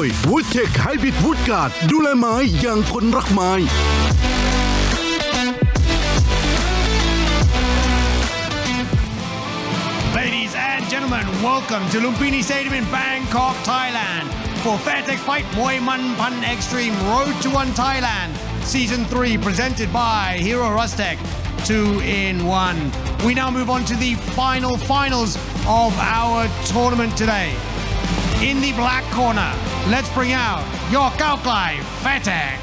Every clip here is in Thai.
ย Woodtech Hybrid Woodguard ดูแลไม้อย่างคนรักไม้ Ladies and gentlemen, welcome to Lumpini Stadium in Bangkok, Thailand for Fairtex Fight Muay Man Pan Extreme Road to One Thailand Season 3 presented by Hero Rustech 2-in-1. We now move on to the finals of our tournament today. In the black corner, let's bring out your Gaoklai Fairtex.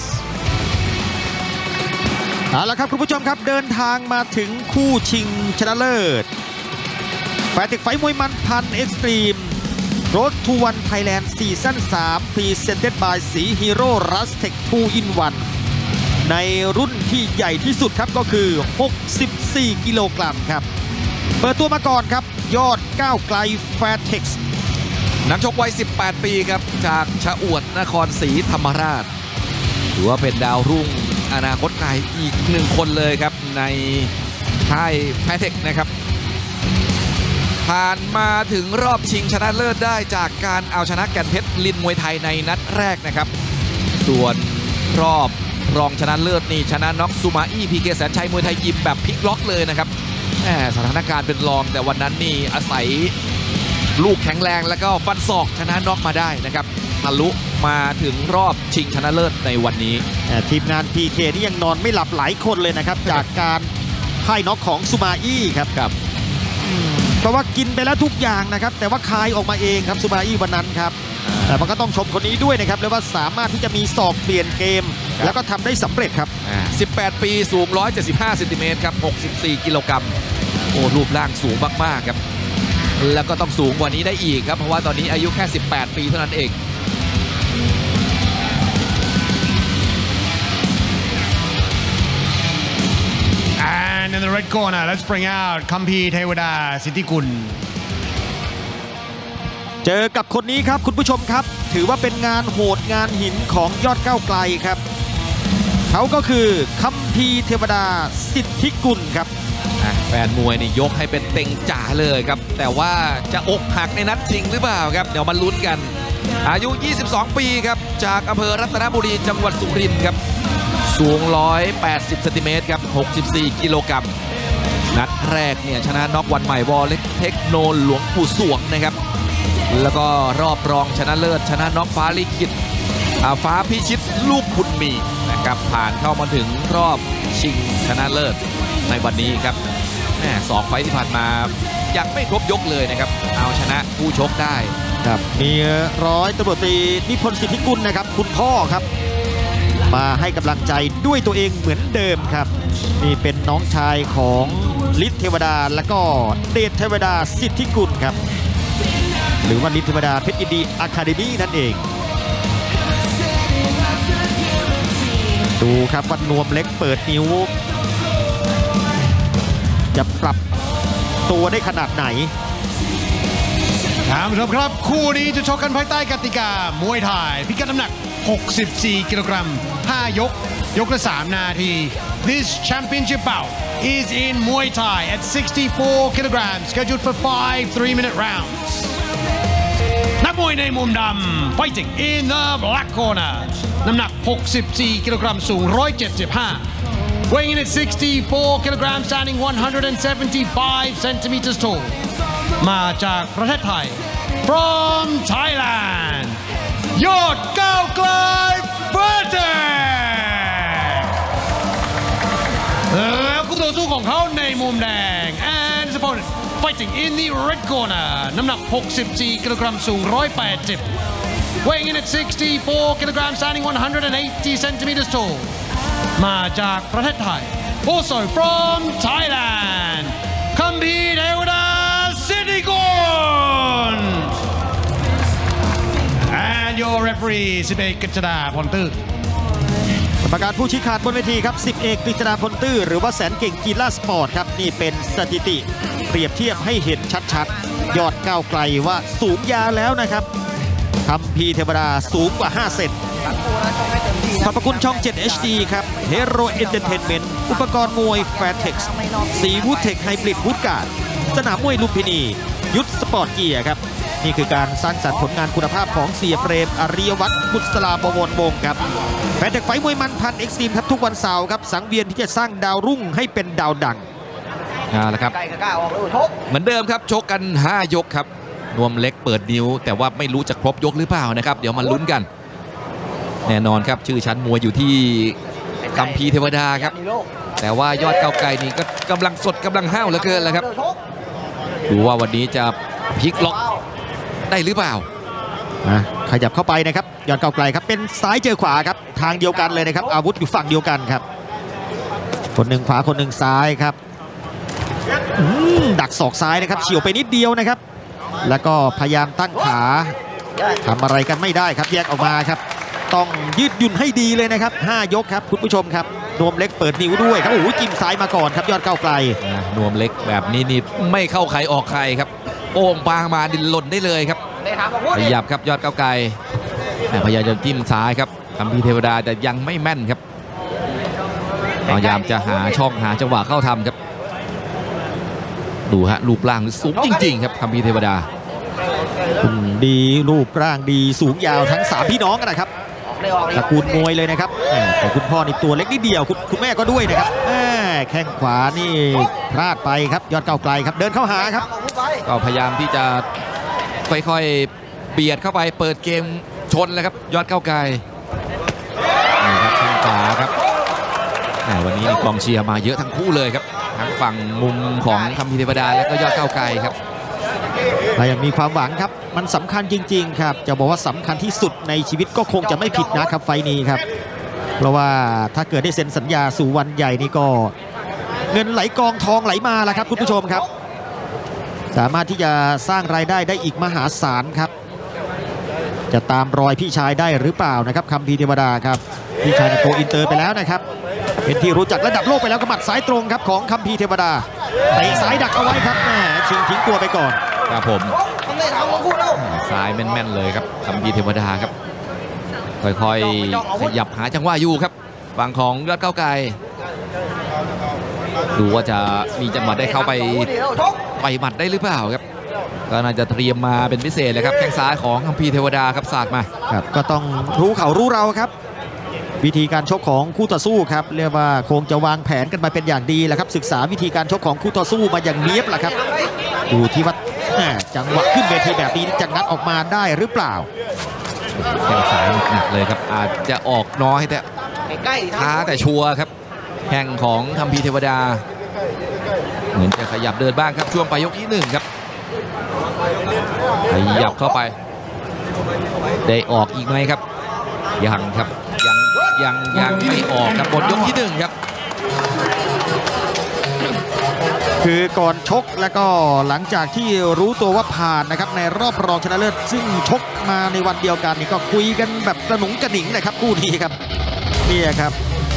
เอาละครับคุณผู้ชมครับเดินทางมาถึงคู่ชิงชนะเลิศFairtex Fight มวยมันพันเอ็กซ์ตรีม Road to One Thailand ซีซั่น3 Presented by สี Hero Rustech 2-in-1 ในรุ่นที่ใหญ่ที่สุดครับก็คือ64กิโลกรัมครับเปิดตัวมาก่อนครับยอดก้าวไกล Fairtex นักชกวัย18 ปีครับจากชะอวดนครศรีธรรมราชถือว่าเป็นดาวรุ่งอนาคตไกลอีกหนึ่งคนเลยครับในค่าย Fairtex นะครับผ่านมาถึงรอบชิงชนะเลิศได้จากการเอาชนะแก่นเพชรลินมวยไทยในนัดแรกนะครับส่วนรอบรองชนะเลิศนี่ชนะน็อกซูมาอี้พีเคแสนชัยมวยไทยยิมแบบพลิกล็อกเลยนะครับสถานการณ์เป็นรองแต่วันนั้นนี่อาศัยลูกแข็งแรงแล้วก็ฟันศอกชนะน็อกมาได้นะครับทะลุมาถึงรอบชิงชนะเลิศในวันนี้ทีมงาน PK ที่ยังนอนไม่หลับหลายคนเลยนะครับจากการพ่ายน็อกของซูมาอี้ครับเพราะว่ากินไปแล้วทุกอย่างนะครับแต่ว่าคายออกมาเองครับซูมาอี้วันนั้นครับแต่มันก็ต้องชมคนนี้ด้วยนะครับเลยว่าสามารถที่จะมีศอกเปลี่ยนเกมแล้วก็ทำได้สำเร็จครับ 18 ปีสูง175เซนติเมตรครับ64กิโลกรัมโอ้รูปร่างสูงมากๆครับแล้วก็ต้องสูงกว่านี้ได้อีกครับเพราะว่าตอนนี้อายุแค่18 ปีเท่านั้นเอง And in the red corner, let's bring out Kampi Thewada Sittikul เจอกับคนนี้ครับคุณผู้ชมครับถือว่าเป็นงานโหดงานหินของยอดก้าวไกลครับเขาก็คือคัมพีเทวดาสิทธิกุลครับแฟนมวยนี่ยกให้เป็นเต็งจ๋าเลยครับแต่ว่าจะอกหักในนัดชิงหรือเปล่าครับเดี๋ยวมาลุ้นกันอายุ 22 ปีครับจากอำเภอรัตนบุรีจังหวัดสุรินทร์ครับสูง180เซนติเมตรครับ64กิโลกรัมนัดแรกเนี่ยชนะน็อกวันใหม่วอลเล็กเทคโนหลวงปู่สวงนะครับแล้วก็รอบรองชนะเลิศชนะน็อกฟ้าลิขิตฟ้าพิชิตลูกบุญมีนะครับผ่านเข้ามาถึงรอบชิงชนะเลิศในวันนี้ครับ2 ไฟต์ที่ผ่านมายังไม่ครบยกเลยนะครับเอาชนะผู้ชกได้ครับมีร้อยตำรวจตรีนิพนธ์สิทธิกุลนะครับคุณพ่อครับมาให้กำลังใจด้วยตัวเองเหมือนเดิมครับนี่เป็นน้องชายของฤทธิ์เทวดาและก็เดชเทวดาสิทธิกุลครับหรือว่าฤทธิ์เทวดาเพชรยินดีอะคาเดมี่นั่นเองดูครับว่านวมเล็กเปิดนิ้วจะปรับตัวได้ขนาดไหนท่านผู้ชมครับคู่นี้จะชกกันภายใต้กติกามวยไทยพิกัดน้ำหนัก64กิโลกรัม5 ยกละ3 นาที This championship bout is in Muay Thai at 64 kilograms scheduled for 5 3-minute rounds นักมวยในมุมดำ fighting in the black corner น้ำหนัก64กิโลกรัมสูง175 weighing in at 64 kilograms standing 175 centimeters tall มาจากประเทศไทย from Thailand ยอดก้าวไกล Fairtex แล้วคู่ต่อสู้ของเขาในมุมแดง and his opponent fighting in the red corner น้ำหนัก64กิโลกรัมสูง180 weighing in at 64 kilograms standing 180 centimeters tall มาจากประเทศไทย also from Thailand คัมพีเทวดาสิทธิกุล and your referee 11 กฤษดาพลตื้อกรรมการผู้ชี้ขาดบนเวทีครับ10 เอกกฤษดาพลตื้อหรือว่าแสนเก่งกีฬาสปอร์ตครับนี่เป็นสถิติเปรียบเทียบให้เห็นชัดๆยอดก้าวไกลว่าสูงยาวแล้วนะครับคัมพีเทวดาสูงกว่า5 เซนขอบพระคุณช่อง 7 HD ครับ Hero Entertainment อุปกรณ์มวย Fairtex สี Woodtech Hybrid Woodguard สนามมวยลุมพินียุทธสปอร์ตเกียร์ครับนี่คือการสร้างสรรค์ผลงานคุณภาพของเสียเปรมอริยวัฒน์บุษราบวรวงศ์ครับแฟนเด็กไฟมวยมันพันเอ็กซ์ตรีมครับทุกวันเสาร์ครับสังเวียนที่จะสร้างดาวรุ่งให้เป็นดาวดังแล้วครับเหมือนเดิมครับชกกัน5 ยกครับนวมเล็กเปิดนิ้วแต่ว่าไม่รู้จะครบยกหรือเปล่านะครับเดี๋ยวมาลุ้นกันแน่นอนครับชื่อชั้นมวยอยู่ที่คัมภีร์เทวดาครับแต่ว่ายอดเก้าไกลนี่ก็กำลังสดกำลังห้าวเหลือเกินแล้วครับดูว่าวันนี้จะพลิกล็อกได้หรือเปล่าขยับเข้าไปนะครับยอดเก้าไกลครับเป็นซ้ายเจอขวาครับทางเดียวกันเลยนะครับอาวุธอยู่ฝั่งเดียวกันครับคนหนึ่งขวาคนหนึ่งซ้ายครับดักศอกซ้ายนะครับเฉียวไปนิดเดียวนะครับแล้วก็พยายามตั้งขาทำอะไรกันไม่ได้ครับแยกออกมาครับต้องยืดหยุ่นให้ดีเลยนะครับ5 ยกครับคุณผู้ชมครับนวมเล็กเปิดนิ้วด้วยครับโอ้โหจิ้มซ้ายมาก่อนครับยอดเก้าไกลนวมเล็กแบบนี้นี่ไม่เข้าใครออกใครครับโอ่งปางมาดินหล่นได้เลยครับขยับครับยอดเก้าไกลพยายามจะจิ้มซ้ายครับคัมภีร์เทวดาแต่ยังไม่แม่นครับพยายามจะหาช่องหาจังหวะเข้าทำครับดูฮะรูปร่างสูงจริงๆครับคัมภีร์เทวดาดีรูปร่างดีสูงยาวทั้ง3 พี่น้องกันนะครับตระกูลมวยเลยนะครับแต่คุณพ่อนี่ตัวเล็กนิดเดียวคุณแม่ก็ด้วยนะครับแข้งขวานี่พลาดไปครับยอดเก้าไกลครับเดินเข้าหาครับก็พยายามที่จะค่อยๆเบียดเข้าไปเปิดเกมชนเลยครับยอดเก้าไกลนี่ครับแข้งขวาครับวันนี้กองเชียร์มาเยอะทั้งคู่เลยครับทั้งฝั่งมุมของคัมภีร์เทวดาและก็ยอดเก้าไกลครับยังมีความหวังครับมันสำคัญจริงๆครับจะบอกว่าสำคัญที่สุดในชีวิตก็คงจะไม่ผิดนะครับไฟนี้ครับเพราะว่าถ้าเกิดได้เซ็นสัญญาสู่วันใหญ่นี่ก็เงินไหลกองทองไหลมาแล้วครับคุณผู้ชมครับสามารถที่จะสร้างรายได้ได้อีกมหาศาลครับจะตามรอยพี่ชายได้หรือเปล่านะครับคัมภีร์เทวดาครับพี่ชายโกอินเตอร์ไปแล้วนะครับเป็นที่รู้จักระดับโลกไปแล้วกับหมัดซ้ายตรงครับของคัมภีร์เทวดาเตะซ้ายดักเอาไว้ครับแหมชิงทิ้งตัวไปก่อนครับผมซ้ายแม่นๆเลยครับคัมภีร์เทวดาครับค่อยๆขยับหาจังหวะอยู่ครับฝั่งของยอดเก้าไกลดูว่าจะมีจังหวะได้เข้าไปหมัดได้หรือเปล่าครับก็น่าจะเตรียมมาเป็นพิเศษเลยครับแข้งซ้ายของคัมภีร์เทวดาครับสาดมาครับก็ต้องรู้เขารู้เราครับวิธีการชกของคู่ต่อสู้ครับเรียกว่าคงจะวางแผนกันมาเป็นอย่างดีแหละครับศึกษาวิธีการชกของคู่ต่อสู้มาอย่างเนี๊ยบแหละครับดูที่ว่าจังหวะขึ้นเวทีแบบนี้จะงัดออกมาได้หรือเปล่าแข้งซ้ายหนักเลยครับอาจจะออกน้อยแต่ช้าแต่ชัวร์ครับแข้งของคัมภีร์เทวดาเหมือนจะขยับเดินบ้างครับช่วงปลายยกที่1ครับขยับเข้าไปได้ออกอีกไหมครับยังครับยังไม่ออกครับหมดยกที่1ครับคือก่อนชกแล้วก็หลังจากที่รู้ตัวว่าผ่านนะครับในรอบรองชนะเลิศซึ่งชกมาในวันเดียวกันนี่ก็คุยกันแบบกระหนุงกระหนิงนะครับคู่นี้ครับนี่ครับ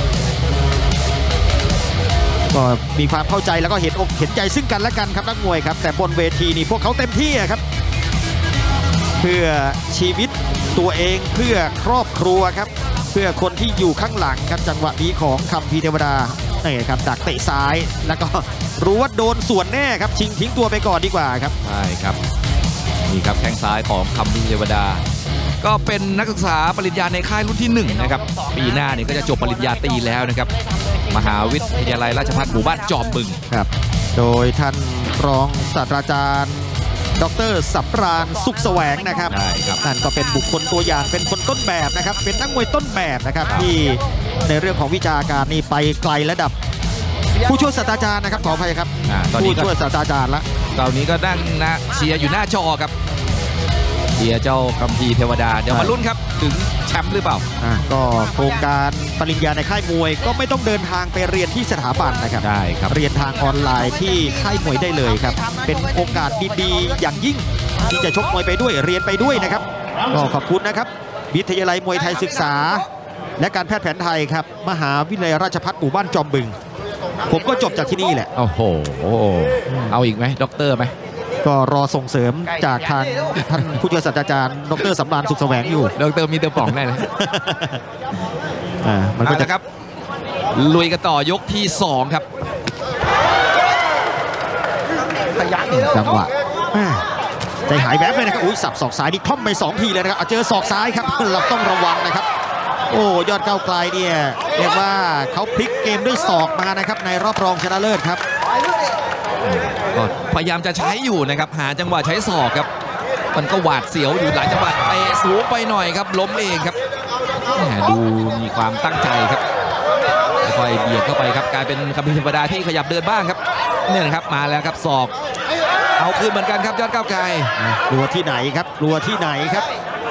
ก็มีความเข้าใจแล้วก็เห็นอกเห็นใจซึ่งกันและกันครับนักมวยครับแต่บนเวทีนี่พวกเขาเต็มที่ครับเพื่อชีวิตตัวเองเพื่อครอบครัวครับเพื่อคนที่อยู่ข้างหลังครับจังหวะนี้ของคัมภีร์เทวดานี่ครับดักเตะซ้ายแล้วก็รู้ว่าโดนส่วนแน่ครับชิงทิ้งตัวไปก่อนดีกว่าครับใช่ครับนี่ครับแข้งซ้ายของคัมภีร์เทวดาก็เป็นนักศึกษาปริญญาในค่ายรุ่นที่1นะครับปีหน้านี่ก็จะจบปริญญาตรีแล้วนะครับมหาวิทยาลัยราชภัฏหมู่บ้านจอมบึงครับโดยท่านรองศาสตราจารย์ดร.สำราญสุขแสวงนะครับนั่นก็เป็นบุคคลตัวอย่างเป็นคนต้นแบบนะครับเป็นนักมวยต้นแบบนะครับที่ในเรื่องของวิชาการนี่ไปไกลระดับผู้ช่วยศาสตราจารย์นะครับขออภัยครับผู้ช่วยศาสตราจารย์ละตอนนี้ก็นั่งนะเชียร์อยู่หน้าจอครับเชียร์เจ้าคัมภีร์เทวดาเดี๋ยวมาลุ้นครับถึงแชมป์หรือเปล่าก็โครงการปริญญาในค่ายมวยก็ไม่ต้องเดินทางไปเรียนที่สถาบันนะครับได้ครับเรียนทางออนไลน์ที่ค่ายมวยได้เลยครับเป็นโอกาสดีๆอย่างยิ่งที่จะชกมวยไปด้วยเรียนไปด้วยนะครับก็ขอบคุณนะครับวิทยาลัยมวยไทยศึกษาและการแพทย์แผนไทยครับมหาวิทยาลัยราชภัฏหมู่บ้านจอมบึงผมก็จบจากที่นี่แหละโอ้โหเอาอีกไหมด็อกเตอร์ไหมก็รอส่งเสริมจากทางท่านผู้ช่วยศาสตราจารย์ดร.สำราญสุขแสวงอยู่ดร.มีเตอร์ป่องได้เลยมันก็จะครับลุยกันต่อยกที่2ครับจังหวะใจหายแวบเลยนะครับอุ้ยสับศอกซ้ายนี่คล่อมไป2 ทีเลยนะครับเจอศอกซ้ายครับเราต้องระวังนะครับโอ้ยอดก้าวไกลเนี่ยเรียกว่าเขาพลิกเกมด้วยศอกมานะครับในรอบรองชนะเลิศครับก็พยายามจะใช้อยู่นะครับหาจังหวะใช้ศอกครับมันก็หวาดเสียวอยู่หลายจังหวะเตะสูงไปหน่อยครับล้มเองครับดูมีความตั้งใจครับค่อยเบียดเข้าไปครับกลายเป็นคัมภีร์เทวดาที่ขยับเดินบ้างครับเนี่ยนะครับมาแล้วครับศอกเอาคืนเหมือนกันครับยอดก้าวไกลกลัวที่ไหนครับกลัวที่ไหนครับ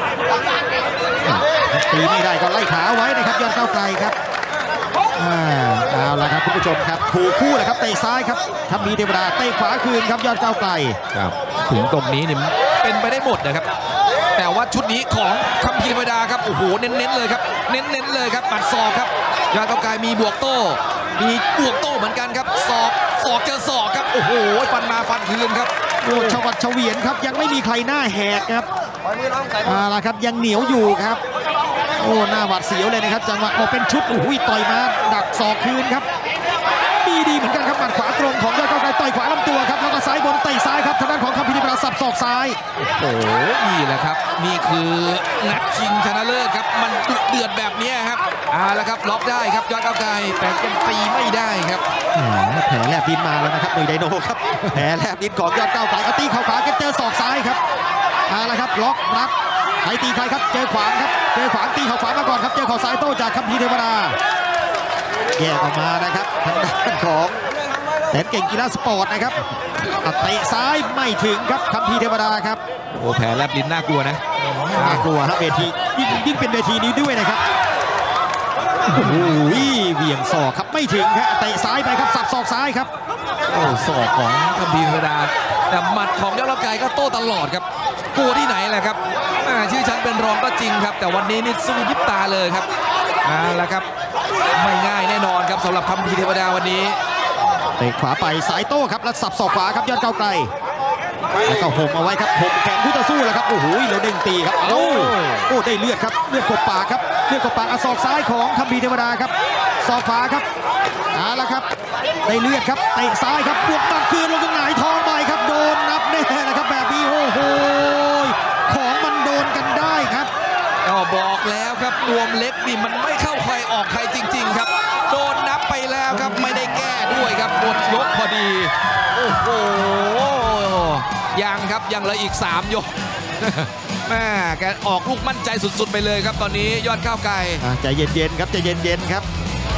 ตีไม่ได้ก็ไล่ขาไว้นะครับยอดก้าวไกลครับเอาละครับคุณผู้ชมครับถูกคู่เลยครับเตะซ้ายครับคัมภีร์เทวดาเตะขวาคืนครับยอดก้าวไกลครับถึงตรงนี้นี่เป็นไปได้หมดนะครับแต่ว่าชุดนี้ของคัมภีร์เทวดาครับโอ้โหเน้นๆเลยครับเน้นๆเลยครับปัดศอกครับยอดก้าวไกลมีบวกโต้เหมือนกันครับศอกเจอศอกครับโอ้โหฟันมาฟันคืนครับโอ้ชวัดเฉวียนครับยังไม่มีใครหน้าแหกครับเอาละครับยังเหนียวอยู่ครับโอ้หน้าหวาดเสียวเลยนะครับจังหวะออกเป็นชุดโอ้ยต่อยมาดักศอกคืนครับดีเหมือนกันครับหมัดขวาตรงของยอดก้าวไกลต่อยขวาลำตัวครับแล้วก็ซ้ายบนเตะซ้ายครับทางด้านของคัมภีร์เทวดาสับศอกซ้ายโอ้โหนี่แหละครับนี่คือนัดชิงชนะเลิศครับมันดุเดือดแบบนี้ครับแล้วครับล็อกได้ครับยอดก้าวไกลแต่ยังตีไม่ได้ครับแผลแลบดินมาแล้วนะครับหนุ่ยไดโนครับแผลแลบดินของยอดก้าวไกลตีเข่าขวาเจอศอกซ้ายครับแล้วครับล็อกรัดใครตีใครครับเจอขวางครับเจอขวางตีเข่าขวามาก่อนครับเจอเข่าซ้ายโต้จากคัมภีร์เทวดาแยกออกมานะครับทางด้านของแสนเก่งกีฬาสปอร์ตนะครับเตะซ้ายไม่ถึงครับคัมภีร์เทวดาครับโอ้แผลแลบลิ้นน่ากลัวนะน่ากลัวครับเวทียิ่งเป็นเวทีนี้ด้วยนะครับโอ้โหเบี่ยงศอกครับไม่ถึงครับเตะซ้ายไปครับสับศอกซ้ายครับโอ้ศอกของคัมภีร์เทวดาแต่หมัดของยอดก้าวไกลก็โต้ตลอดครับกลัวที่ไหนแหละครับชื่อฉันเป็นรองก็จริงครับแต่วันนี้นี่สู้ยิบตาเลยครับแล้วครับไม่ง่ายแน่นอนครับสำหรับคัมภีร์เทวดาวันนี้เตะขวาไปสายโต้ครับแล้วสับศอกขวาครับยอดก้าวไกลแล้วก็ห่มเอาไว้ครับห่มแขนคู่ต่อสู้แล้วครับโอ้โหแล้วเด้งตีครับโอ้ได้เลือดครับเลือดกบปากครับเลือดกบปากศอกซ้ายของคัมภีร์เทวดาครับศอกขวาครับแล้วครับได้เลือดครับเตะซ้ายครับบวกตัดคืนลงตรงไหนท้องไปครับโดนนับแน่นะครับแบบนี้โอ้โหของมันโดนกันได้ครับก็บอกแล้วครับรวมเล็กนี่มันไม่เข้าใครออกใครจริงๆครับโดนนับไปแล้วครับไม่ได้แก้ด้วยครับหมดยกพอดีโอ้โหยังครับยังเหลืออีก3 ยกแม่แกออกลูกมั่นใจสุดๆไปเลยครับตอนนี้ยอดก้าวไกลใจเย็นๆครับใจเย็นๆครับ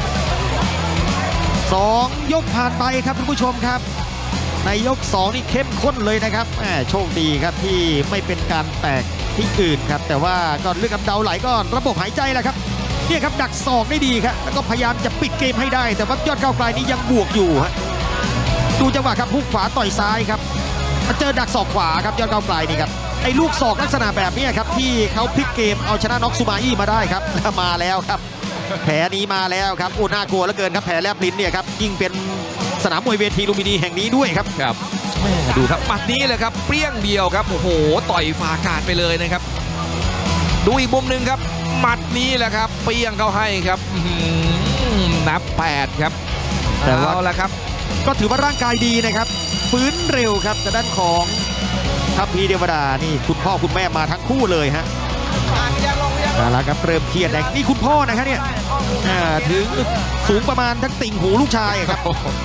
2 ยกผ่านไปครับคุณผู้ชมครับในยก2นี่เข้มข้นเลยนะครับโชคดีครับที่ไม่เป็นการแตกที่อื่นครับแต่ว่าก็เลือดกำเดาไหลก็ระบบหายใจแหละครับเนี่ยครับดักศอกได้ดีครับแล้วก็พยายามจะปิดเกมให้ได้แต่ว่ายอดก้าวไกลนี่ยังบวกอยู่ฮะดูจังหวะครับฮุกขวาต่อยซ้ายครับเจอดักศอกขวาครับยอดก้าวไกลนี่ครับไอ้ลูกศอกลักษณะแบบนี้ครับที่เขาพลิกเกมเอาชนะน็อกซูมาอี้มาได้ครับมาแล้วครับแผลนี้มาแล้วครับโอ้น่ากลัวเหลือเกินครับแผลแลบลิ้นเนี่ยครับยิ่งเป็นสนามมวยเวทีลุมพินีแห่งนี้ด้วยครับครับดูครับหมัดนี้เลยครับเปรี้ยงเดียวครับโอ้โหต่อยฝ่าอากาศไปเลยนะครับดูอีกมุมหนึ่งครับหมัดนี้แหละครับเปรี้ยงเขาให้ครับนับ8ครับแต่ว่าแล้วครับก็ถือว่าร่างกายดีนะครับฟื้นเร็วครับด้านของคัมภีร์เทวดานี่คุณพ่อคุณแม่มาทั้งคู่เลยฮะแล้วครับเริ่มเครียดแดงนี่คุณพ่อนะครับเนี่ยถึงสูงประมาณทั้งติ่งหูลูกชายครับ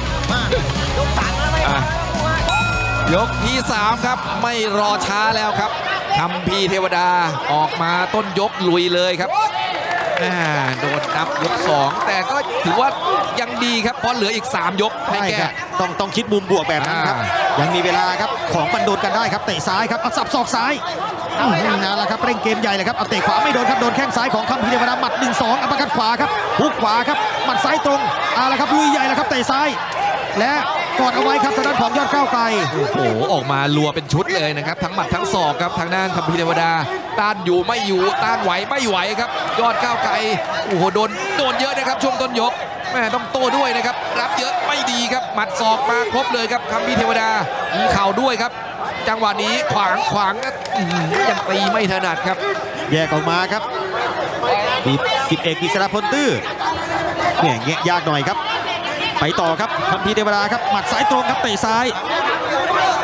ยกที่3ครับไม่รอช้าแล้วครับคัมภีร์เทวดาออกมาต้นยกลุยเลยครับโดนนับยก2แต่ก็ถือว่ายังดีครับเพราะเหลืออีก3 ยกให้แก้ต้องคิดมุมบวกแบบนั้นครับยังมีเวลาครับของมันโดนกันได้ครับเตะซ้ายครับสับศอกซ้ายนั่นแหละครับเร่งเกมใหญ่เลยครับเตะขวาไม่โดนครับโดนแข้งซ้ายของคัมภีร์เทวดาหมัด 1-2 อัปเปอร์คัตขวาครับฮุกขวาครับหมัดซ้ายตรงละครับลุยใหญ่แล้วครับเตะซ้ายและกอดเอาไว้ครับทางด้านของยอดก้าวไกลโอ้โหออกมารัวเป็นชุดเลยนะครับทั้งหมัดทั้งศอกครับทางด้านคัมภีร์เทวดาต้านอยู่ไม่อยู่ต้านไหวไม่ไหวครับยอดก้าวไกลโอ้โหโดนเยอะนะครับช่วงต้นยกแม่ต้องโต้ด้วยนะครับรับเยอะไม่ดีครับหมัดศอกมาครบเลยครับคัมภีร์เทวดามีเข่าด้วยครับจังหวะนี้ขวางยังตีไม่ถนัดครับแยกออกมาครับ10 เอกกฤษณพลตื้อเนี่ยยากหน่อยครับไปต่อครับคัมภีร์เทวดาครับหมัดซ้ายตรงครับเตะซ้าย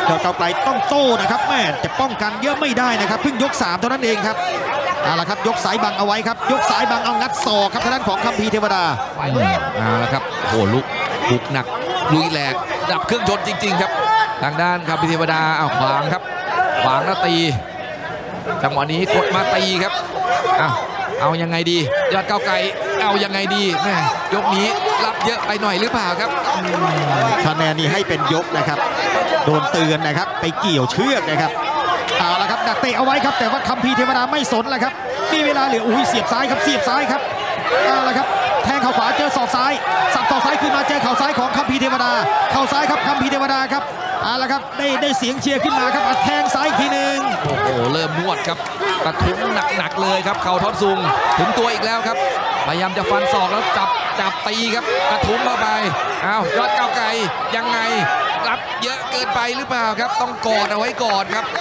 ยอดเก้าวไกลต้องโต้นะครับแม่จะป้องกันเยอะไม่ได้นะครับเพิ่งยก3เท่านั้นเองครับเอาละครับยกสายบังเอาไว้ครับยกสายบังเอางัดศอกครับทางด้านของคัมภีร์เทวดาเอาละครับโอ้ลุกหนักลุยแหลกดับเครื่องยนต์จริงๆครับทางด้านคัมภีร์เทวดาเอาขวางครับขวางแล้วตีจังหวะนี้กดมาตีครับเอายังไงดียอดเก้าวไกลเอายังไงดีแม่ยกนี้รับเยอะไปหน่อยหรือเปล่าครับคะแนนนี้ให้เป็นยกนะครับโดนเตือนนะครับไปเกี่ยวเชือกนะครับเอาละครับดักเตะเอาไว้ครับแต่ว่าคัมภีร์เทวดาไม่สนแล้วครับมีเวลาเหลือเสียบซ้ายครับเสียบซ้ายครับเอาละครับแทงเข่าขวาเจอศอกซ้ายสับศอกซ้ายขึ้นมาเจอเข่าซ้ายของคัมภีร์เทวดาเข่าซ้ายครับคัมภีร์เทวดาครับเอาละครับได้เสียงเชียร์ขึ้นมาครับแทงซ้ายอีกทีหนึ่งโอ้โหเริ่มนวดครับกระทุ้งหนักๆเลยครับเข่าท่อนซุงถึงตัวอีกแล้วครับพยายามจะฟันศอกแล้วจับตีครับกระทุ้งเข้าไปยอดเก้าวไกลยังไงรับเยอะเกินไปหรือเปล่าครับต้องกอดเอาไว้ก่อนครับ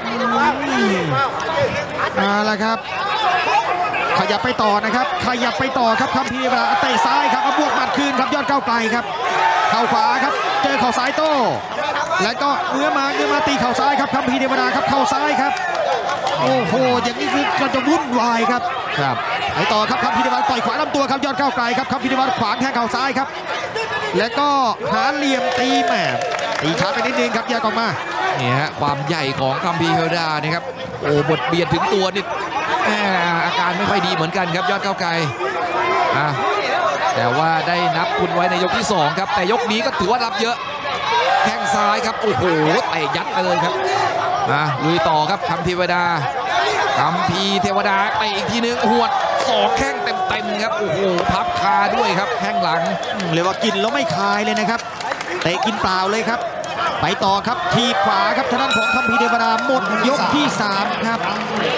เอาละครับขยับไปต่อนะครับขยับไปต่อครับคัมภีร์เทวดาเตะซ้ายครับบวกหมัดคืนครับยอดเก้าวไกลครับเข่าขวาครับเจอเข่าซ้ายโต้แล้วก็เนื้อมาตีเข่าซ้ายครับคัมภีร์เทวดาครับเข่าซ้ายครับโอ้โหอย่างนี้คือก็จะวุ่นวายครับไปต่อครับคัมภีร์เทวดาต่อยขวาลำตัวครับยอดเก้าวไกลครับคัมภีร์เทวดาขวางแทงเข่าซ้ายครับแล้วก็หาเหลี่ยมตีแหม่ตีช้าไปนิดนึงครับแยกออกมานี่ฮะความใหญ่ของคัมภีร์เทวดานี่ครับโอ้บทเบียดถึงตัวนี่อาการไม่ค่อยดีเหมือนกันครับยอดเก้าวไกลแต่ว่าได้นับคุณไว้ในยกที่2ครับแต่ยกนี้ก็ถือว่ารับเยอะแข้งซ้ายครับโอ้โหเตะยัดไปเลยครับลุยต่อครับคัมภีร์เทวดาคัมภีร์เทวดาเตะอีกทีนึงหวด2แข้งเต็มครับโอ้โหพับคาด้วยครับแข้งหลังเรียกว่ากินแล้วไม่คายเลยนะครับเตะกินเปล่าเลยครับไปต่อครับทีขวาครับทางด้านของคัมภีร์เทวดาหมดยกที่3ครับ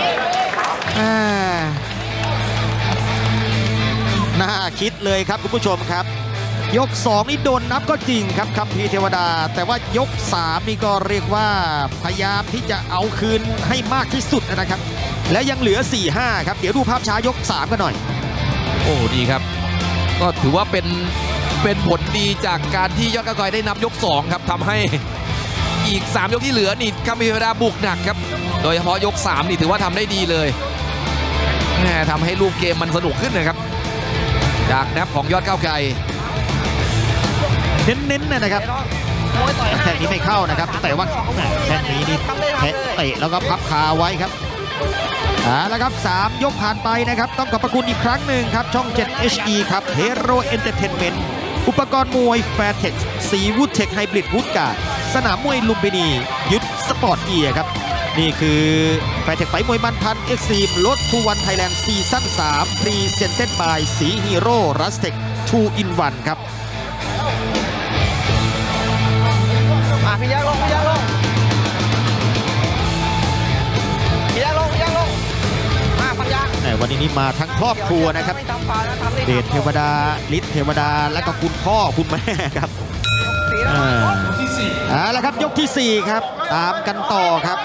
น่าคิดเลยครับคุณผู้ชมครับยก2นี่โดนนับก็จริงครับคัมภีร์เทวดาแต่ว่ายก3นี่ก็เรียกว่าพยายามที่จะเอาคืนให้มากที่สุดนะครับและยังเหลือ 4-5 ครับเดี๋ยวดูภาพช้ายก3กันหน่อยโอ้ดีครับก็ถือว่าเป็นผลดีจากการที่ยอดเก้าวไกลได้นับยก2ครับทำให้อีก3ยกที่เหลือนี่คัมภีร์เทวดาบุกหนักครับโดยเฉพาะยก3นี่ถือว่าทำได้ดีเลยทำให้รูปเกมมันสนุกขึ้นนะครับจากนับของยอดเก้าวไกลเน้นๆนะครับแข่งนี้ไม่เข้านะครับแต่ว่าแข่งนี้นี่เตะแล้วก็พับคาไว้ครับแล้วครับ3ยกผ่านไปนะครับต้องขอบพระคุณอีกครั้งหนึ่งครับช่อง7 HD ครับ Hero Entertainment อุปกรณ์มวยแฟร์เทคสีวูดเทคไฮบริดวูดการ์ดสนามมวยลุมพินียึดสปอร์ตเกียร์ครับนี่คือแฟร์เทคไฟมวยมันพันเอ็กซ์ตรีมรถทูวันไทยแลนด์ซีซั่น3พรีเซนเต็ดบายสีฮีโร่รัสเทค2 in 1ครับพี่ยักษ์ลงพันยักษ์วันนี้มาทั้งครอบครัวนะครับเดชเทวดาฤทธิ์เทวดาและก็คุณพ่อคุณแม่ครับแล้วครับยกที่4ครับตามกันต่อครับ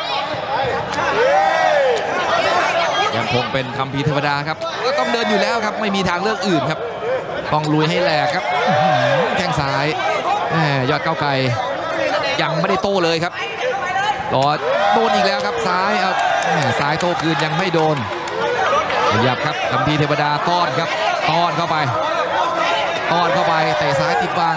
ยังคงเป็นคัมภีร์เทวดาครับก็ต้องเดินอยู่แล้วครับไม่มีทางเลือกอื่นครับต้องลุยให้แหลกครับแข้งซ้ายยอดเก้าวไกลยังไม่ได้โต้เลยครับรอโดนอีกแล้วครับซ้ายซ้ายโต้คืนยังไม่โดนขยับครับคัมภีร์เทวดาต้อนครับต้อนเข้าไปเตะซ้ายติดบัง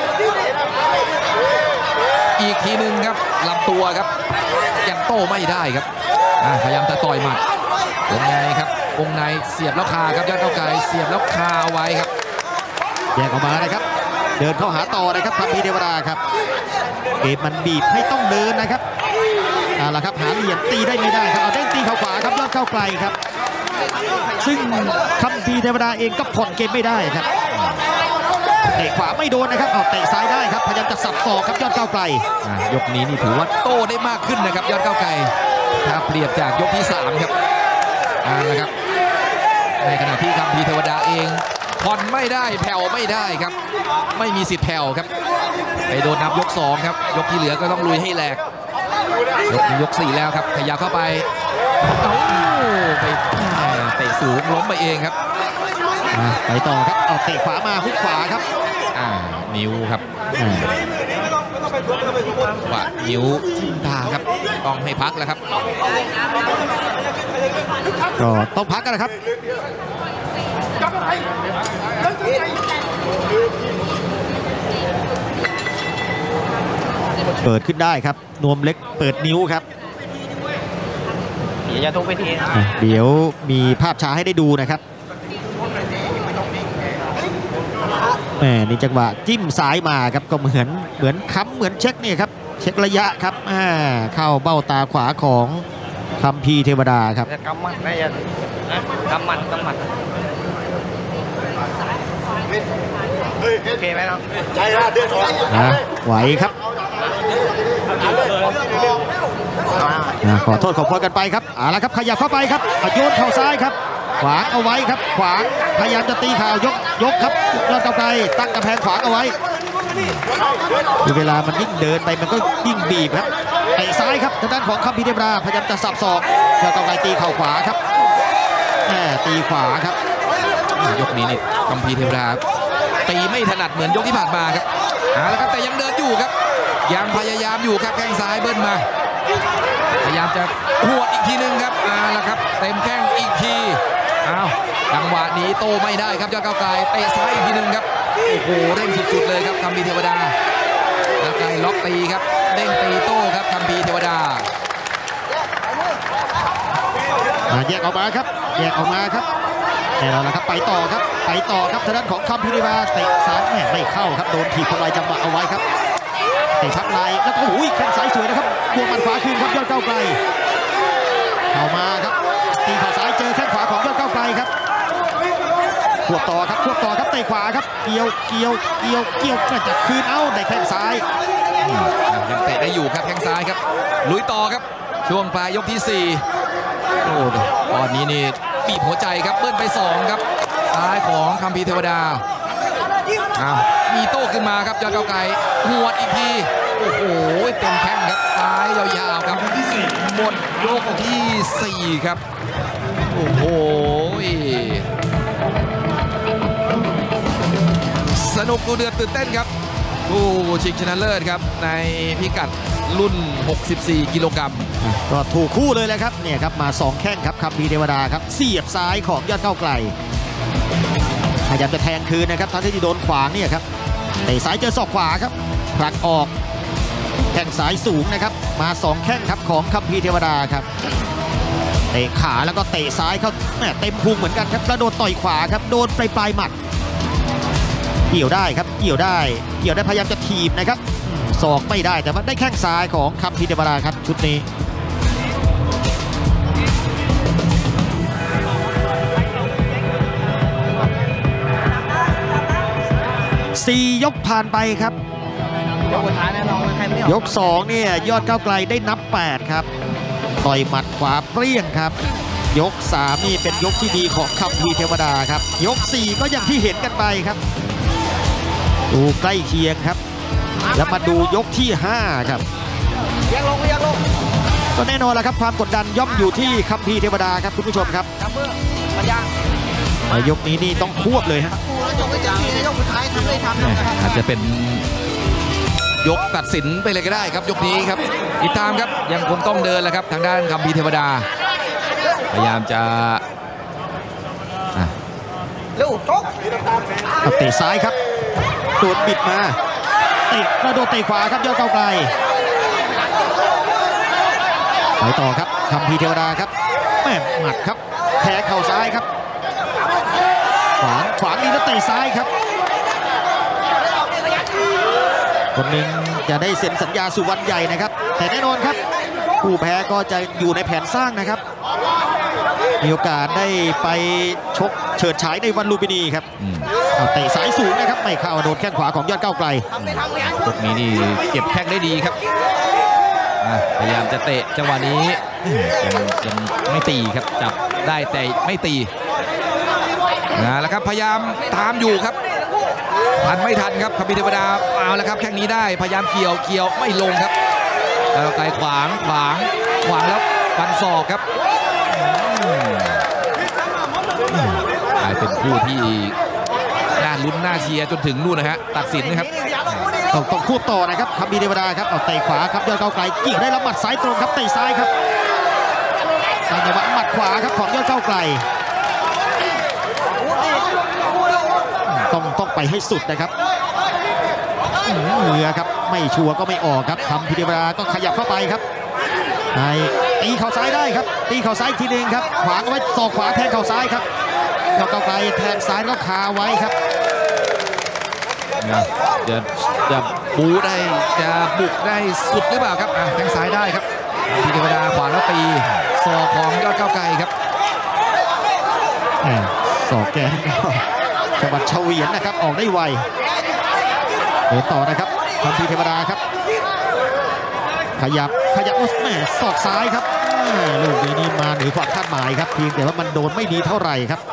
อีกทีหนึ่งครับลำตัวครับยังโต้ไม่ได้ครับพยายามจะต่อยหมัดวงในครับวงในเสียบแล้วคาครับยอดเก้าวไกลเสียบแล้วคาไว้ครับแยกออกมานะครับเดินเข้าหาต่อนะครับคัมภีร์เทวดาครับเกมมันบีบให้ต้องเดินนะครับล่ะครับหาเหลี่ยมตีได้ไม่ได้ครับเอาเด้งตีเข่าขวาครับยอดเก้าวไกลครับซึ่งคัมภีร์เทวดาเองก็ผ่อนเกมไม่ได้ครับเตะขวาไม่โดนนะครับเอาเตะซ้ายได้ครับพยายามจะสับศอกครับยอดเก้าวไกลยกนี้นี่ถือว่าโต้ได้มากขึ้นนะครับยอดเก้าวไกลถ้าเปรียบจากยกที่3ครับนะครับในขณะที่คัมภีร์เทวดาเองผ่อนไม่ได้แผ่วไม่ได้ครับไม่มีสิทธิ์แผ่วครับไปโดนนับยก2ครับยกที่เหลือก็ต้องลุยให้แหลกยก4แล้วครับขยับเข้าไปไปเตะสูงล้มไปเองครับไปต่อครับเอาเตะขวามาฮุกขวาครับนิ้วครับว่านิ้วตาครับต้องให้พักแล้วครับก็ต้องพักกันนะครับเปิดขึ้นได้ครับนวมเล็กเปิดนิ้วครับอย่าทุบไปทีเดี๋ยวมีภาพช้าให้ได้ดูนะครับแหมนี่จังหวะจิ้มซ้ายมาครับก็เหมือนค้ำเหมือนเช็คนี่ครับเช็คระยะครับเข้าเบ้าตาขวาของคัมภีร์เทวดาครับกำมันได้ยังกำมันโอเคไหมครับใช่ครับเดือดร้อนไหวครับขอโทษขอโพยกันไปครับเอาละครับขยับเข้าไปครับโยนเข่าซ้ายครับขวางเอาไว้ครับขวางพยายามจะตีข่าวยกครับยอดเก้าไกลตั้งกำแพงขวางเอาไว้เวลามันยิ่งเดินไปมันก็ยิ่งบีบครับเตะซ้ายครับทางด้านของคัมภีร์เทวดาพยายามจะสับศอกยอดเก้าไกลตีเข่าขวาครับตีขวาครับยกนี้นี่คัมภีร์เทวดาตีไม่ถนัดเหมือนยกที่ผ่านมาครับแล้วครับแต่ยังเดินอยู่ครับยังพยายามอยู่ครับแข้งซ้ายเบิ้ลมาพยายามจะหัวอีกทีนึงครับแล้วครับเต็มแข้งอีกทีจังหวะนี้โตไม่ได้ครับยอดเก้าไกลเตะซ้ายอีกทีนึงครับโอ้โหเร่งสุดๆเลยครับคัมภีร์เทวดาเก้าไกลล็อกตีครับเด้งตีโต้ครับคัมภีร์เทวดาแยกออกมาครับแยกออกมาครับแล้วนะครับไปต่อครับทางด้านของคัมภีร์เทวดาเตะซ้ายไม่เข้าครับโดนถีบทำลายจังหวะเอาไว้ครับเตะทับลายแล้วก็แข้งซ้ายสวยนะครับบวกมันขวาคืนครับยอดเก้าไกลเข้ามาครับตีข่าซ้ายเจอแข้งขวาของยอดเก้าไกลครับควบต่อครับเตะขวาครับเกี่ยวมาจับคืนได้แข้งซ้ายยังเตะได้อยู่ครับแข้งซ้ายครับลุยต่อครับช่วงปลายยกที่4โอ้ตอนนี้นี่บีบหัวใจครับเบิ้ลไป2ครับซ้ายของคัมภีร์เทวดามีโต้ขึ้นมาครับยอดเก้าไกลหัวอีกทีโอ้โหเต็มแข้งครับซ้ายยาวๆครับหมดยกที่4ครับโอ้โหสนุกดูเดือดตื่นเต้นครับผู้ชิงชนะเลิศครับในพิกัดรุ่น64กิโลกรัมก็ถูกคู่เลยแหละครับเนี่ยครับมา2แข้งครับคัมภีร์เทวดาครับเสียบซ้ายของยอดเก้าไกลพยายามจะแทงคืนนะครับทั้งที่โดนขวางเนี่ยครับเตะซ้ายเจอศอกขวาครับผลักออกแข้งซ้ายสูงนะครับมา2แข้งครับของคัมภีร์เทวดาครับเตะขาแล้วก็เตะซ้ายเข้าเต็มพุงเหมือนกันครับแล้วโดนต่อยขวาครับโดนปลายหมัดเกี่ยวได้ครับเกี่ยวได้พยายามจะถีบนะครับศอกไม่ได้แต่ว่าได้แข้งซ้ายของคัมภีร์เทวดาครับชุดนี้4 ยกผ่านไปครับยกสุดท้ายแน่นอนใครไม่ได้ยก2เนี่ยยอดเก้าไกลได้นับ8ครับต่อยหมัดขวาเปรี้ยงครับยก3นี่เป็นยกที่ดีของคัมภีร์เทวดาครับยก4ก็อย่างที่เห็นกันไปครับดูใกล้เคียงครับแล้วมาดูยกที่5ครับยักลงก็แน่นอนแล้วครับความกดดันย่อมอยู่ที่คัมภีร์เทวดาครับคุณผู้ชมครับยกนี้นี่ต้องควบเลยฮะอาจจะเป็นยกตัดสินไปเลยก็ได้ครับยกนี้ครับติดตามครับยังคงต้องเดินแหละครับทางด้านคัมภีร์เทวดาพยายามจะเตะซ้ายครับโดดบิดมาเตะกระโดดเตะขวาครับยอดเก้าไกลไปต่อครับคัมภีร์เทวดาครับหมัดครับแทงเข่าซ้ายครับขวางนี่แล้วเตะซ้ายครับคนหนึ่งจะได้เซ็นสัญญาสู่วันใหญ่นะครับแต่แน่นอนครับผู้แพ้ก็จะอยู่ในแผนสร้างนะครับมีโอกาสได้ไปชกเฉิดฉายในวันลูปินีครับเตะสายสูงนะครับไม่เข้าโดนแข้งขวาของยอดเก้าไกลยกนี้นี่เก็บแข้งได้ดีครับพยายามจะเตะจังหวะนี้ยังไม่ตีครับจับได้แต่ไม่ตีแล้วครับพยายามตามอยู่ครับทันไม่ทันครับคัมภีร์เทวดาเอาแล้วครับแข้งนี้ได้พยายามเกี่ยวไม่ลงครับแล้วไกลขวางแล้วฟันศอกครับกลายเป็นผู้ที่น่าลุ้นน่าเชียร์จนถึงนู่นนะฮะตัดสินนะครับต้องพูดต่อนะครับคัมบีเทวดาครับเอาเตะขวาครับยอดเก้าไกลยิงได้รับหมัดซ้ายตรงครับเตะซ้ายครับจังหวะหมัดขวาครับของยอดเก้าไกลต้องไปให้สุดนะครับเหนือครับไม่ชัวร์ก็ไม่ออกครับคัมบีเทวดาก็ขยับเข้าไปครับตีเข่าซ้ายได้ครับตีเข่าซ้ายทีนึงครับขวางเอาไว้ศอกขวาแทงเข่าซ้ายครับยอดเก้าไกลแทงซ้ายก็คาไว้ครับจะบูได้จะบุกได้สุดหรือเปล่าครับแทงซ้ายได้ครับพีเทวดาขวางแล้วตีศอกของยอดเก้าไกลครับศอกแกจังหวะเฉวียนนะครับออกได้ไวเดินต่อนะครับคัมภีร์เทวดาครับขยับแม่ศอกซ้ายครับลูกนี้มาเหนือความคาดหมายครับเพียงแต่ว่ามันโดนไม่ดีเท่าไหร่ครับ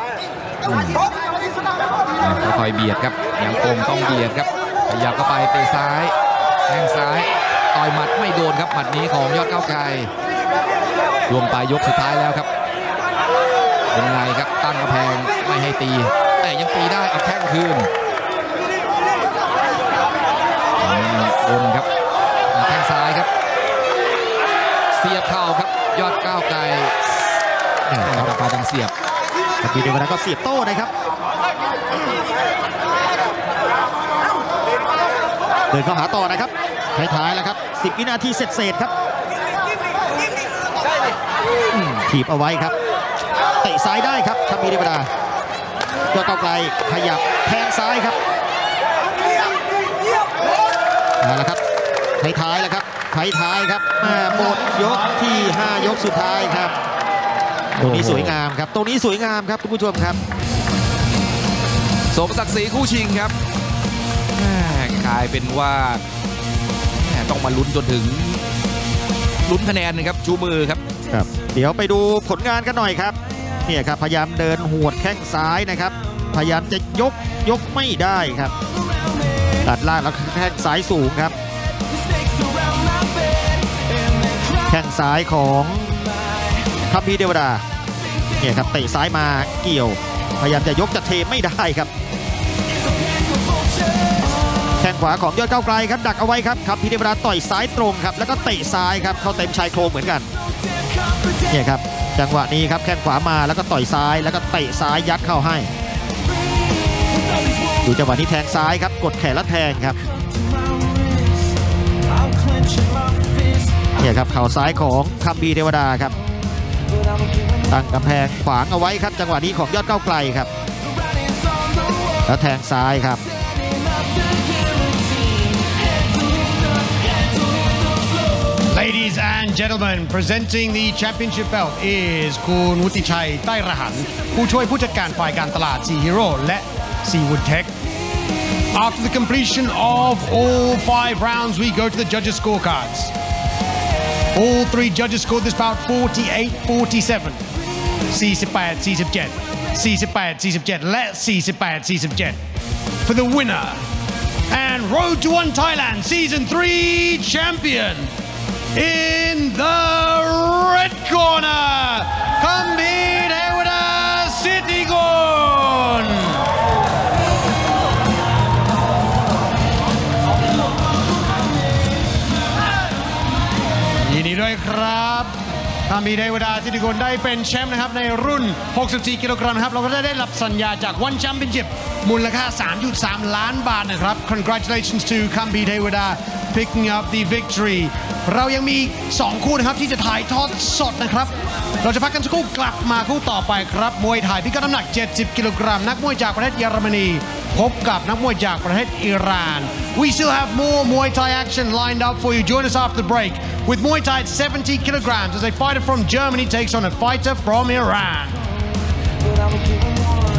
ค่อยๆเบียดครับยังคงต้องเบียดครับขยับเข้าไปเตะซ้ายแทงซ้ายต่อยหมัดไม่โดนครับหมัดนี้ของยอดเก้าไกลรวมปลายยกสุดท้ายแล้วครับยังไงครับตั้งกระแพงไม่ให้ตีแต่ยังตีได้เอาแข้งคืนบนครับแข้งซ้ายครับเสียบเข่าครับยอดเก้าไกลราคาดังเสียบคัมภีร์เทวดาก็เสียบโต้นะครับเดินเข้าหาต่อนะครับท้ายๆแล้วครับ10วินาทีเสร็จครับถีบเอาไว้ครับเตะซ้ายได้ครับคัมภีร์เทวดายอดเก้าไกลขยับแทงซ้ายครับเอาละครับท้ายๆแล้วครับท้ายๆครับหมดยกที่5ยกสุดท้ายครับตรงนี้สวยงามครับตรงนี้สวยงามครับคุณผู้ชมครับสมศักดิ์ศรีคู่ชิงครับกลายเป็นว่าต้องมาลุ้นจนถึงลุ้นคะแนนนะครับชูมือครับเดี๋ยวไปดูผลงานกันหน่อยครับเนี่ยครับพยายามเดินหวดแข้งซ้ายนะครับพยายามจะยกไม่ได้ครับตัดล่างแล้วแข้งซ้ายสูงครับแข้งซ้ายของคัมภีร์เทวดาเนี่ยครับเตะซ้ายมาเกี่ยวพยายามจะยกจะเทไม่ได้ครับแข้งขวาของยอดเก้าไกลครับดักเอาไว้ครับคัมภีร์เทวดาต่อยซ้ายตรงครับแล้วก็เตะซ้ายครับเข้าเต็มชายโครงเหมือนกันเนี่ยครับจังหวะนี้ครับแข้งขวามาแล้วก็ต่อยซ้ายแล้วก็เตะซ้ายยัดเข้าให้ดูจังหวะนี้แทงซ้ายครับกดแขนแล้วแทงครับเนี่ยครับเข่าซ้ายของคัมภีร์เทวดาครับตั้งกำแพงขวางเอาไว้ครับจังหวะนี้ของยอดเก้าไกลครับแล้วแทงซ้ายครับ Ladies and gentlemen, presenting the championship belt is คุณวุฒิชัยใต้รหันต์ผู้ช่วยผู้จัดการฝ่ายการตลาด Sea Hero และ Seawood Tech. After the completion of all 5 rounds, we go to the judges' scorecards. All 3 judges scored this bout 48-47, 48-47, 48-47 และ 48-47 for the winner and Road to One Thailand Season 3 champion in the red corner, คัมภีร์เทวดาสิทธิกุลยินดีด้วยครับคัมภีร์เทวดาสิทธิกุลได้เป็นแชมป์นะครับในรุ่น64กิโลกรัมนะครับเราก็ได้รับสัญญาจาก One Championship มูลค่า 3.3 ล้านบาทนะครับ Congratulations to คัมภีร์เทวดา picking up the victory เรายังมี2คู่นะครับที่จะถ่ายทอดสดนะครับเราจะพักกันสักครู่กลับมาคู่ต่อไปครับมวยไทยพิกัดน้ำหนัก70กิโลกรัมนักมวยจากประเทศเยอรมนีพบกับนักมวยจากประเทศอิหร่าน We still have more Muay Thai action lined up for you. Join us after the break with Muay Thai at 70 kilograms as a fighter from Germany takes on a fighter from Iran.